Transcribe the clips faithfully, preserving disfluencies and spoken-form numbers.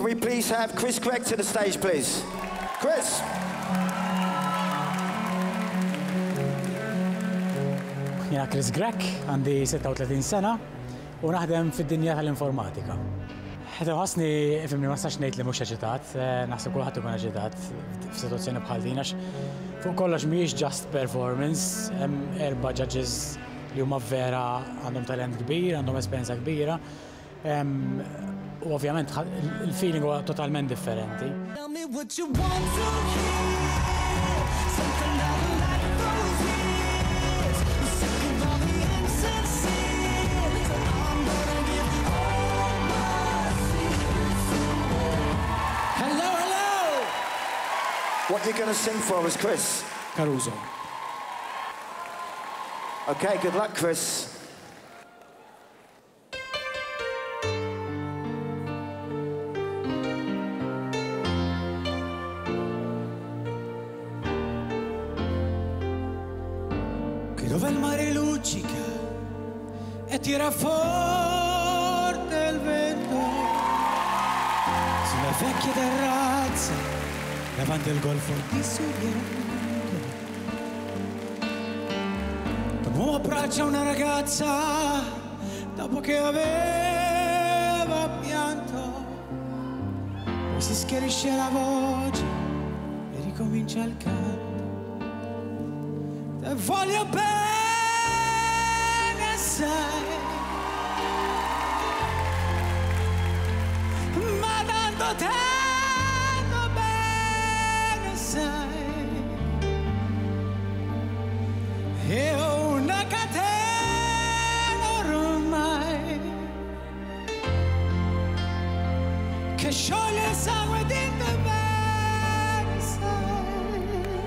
we please have Chris Grech to the stage, please? Chris. Jena Chris Grech, għandi sitta u tletin sena u naħdem fid-dinja tal-informatika. Ħed ħassni fimni ma stax ngħid li mhux eċitat, naħseb kulħadd ikun eċitat f'sitwazzjoni bħal din għax fuq kollox mhijiex just performance, hemm erba' judges li huma vera għandhom talent kbir, għandhom esperjenza kbira. U ovvjament il-feeling huwa totalment differenti. What are you going to sing for us, Chris? Caruso. Okay, good luck, Chris. Che dove il mare luccica e tira forte il vento sulla vecchia terrazza davanti al golfo di Sorrento. Un uomo abbraccia una ragazza dopo che aveva pianto, poi si schiarisce la voce e ricomincia il canto. Te voglio bene, sai, ma tanto te e ho una catena ormai che scioglie il sangue di te bene, sai.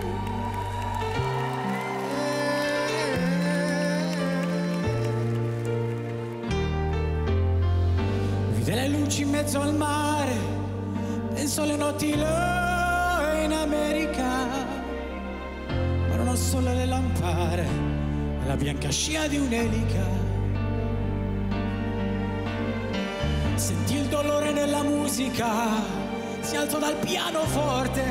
Vide le luci in mezzo al mare, penso alle notti là in America. Non solo le lampare, la bianca scia di un'elica. Sentì il dolore nella musica, si alzò dal pianoforte.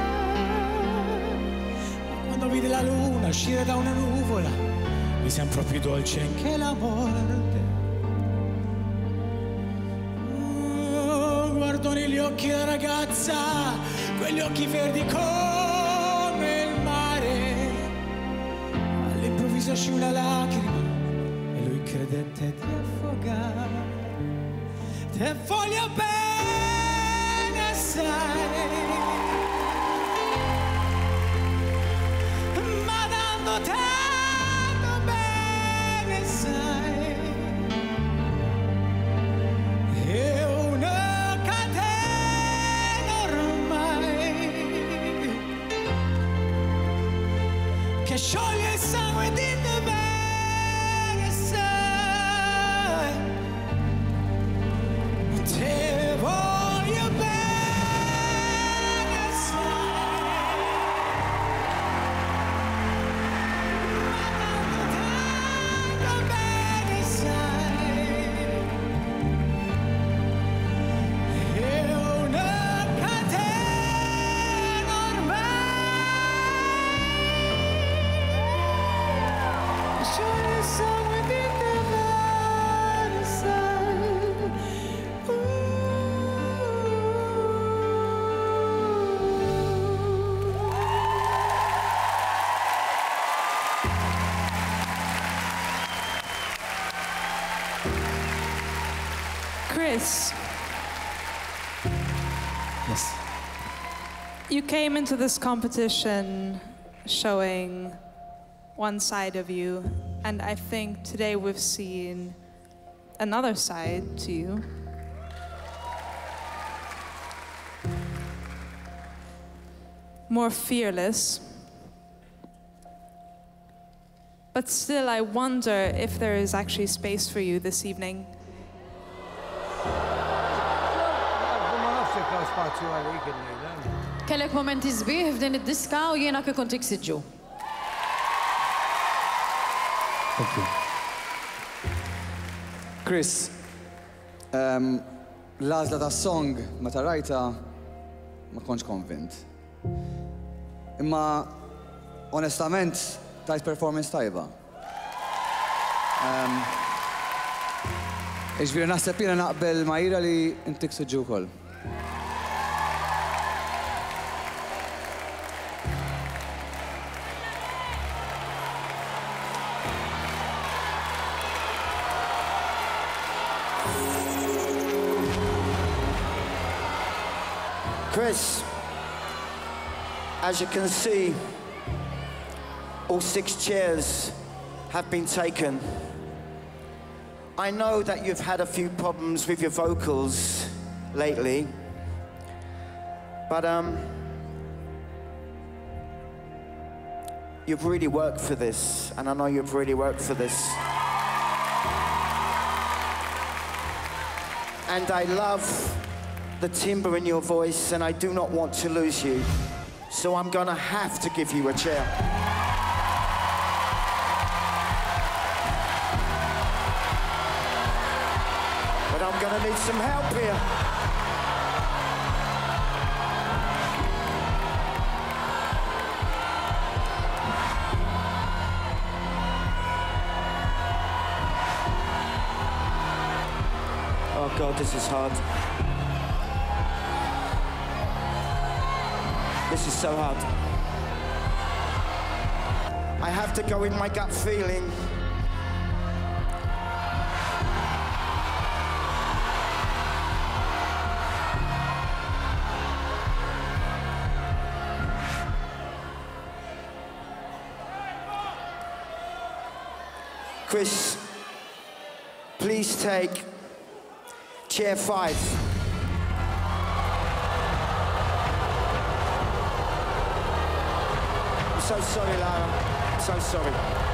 Ma quando vide la luna uscire da una nuvola, mi sembrò più dolce anche la morte. Oh, guardò negli occhi la ragazza, quegli occhi verdi come il mare. Uscì una lacrima e lui credette di affogare. Te voglio bene, sai, ma dando tanto bene, sai, è una catena ormai che scioglie il sangue di Chris. Yes. You came into this competition showing one side of you, and I think today we've seen another side to you. More fearless. But still, I wonder if there is actually space for you this evening. Kellek momenti sbieħ f'din id-diska u jiena kif kont iksiġġu. Chris, um, L-għażla tas-song meta rajta ma kontx konvint. Imma onestament tajt performance tajba. Iġviri naħseb jiena naqbel ma' Ira li intik suġġu wkoll. Chris, as you can see, all six chairs have been taken. I know that you've had a few problems with your vocals lately, but um, you've really worked for this, and I know you've really worked for this. And I love the timbre in your voice, and I do not want to lose you. So I'm gonna have to give you a chair. But I'm gonna need some help here. Oh God, this is hard. This is so hard. I have to go with my gut feeling. Chris, please take chair five. I'm so sorry, Lara. I'm so sorry.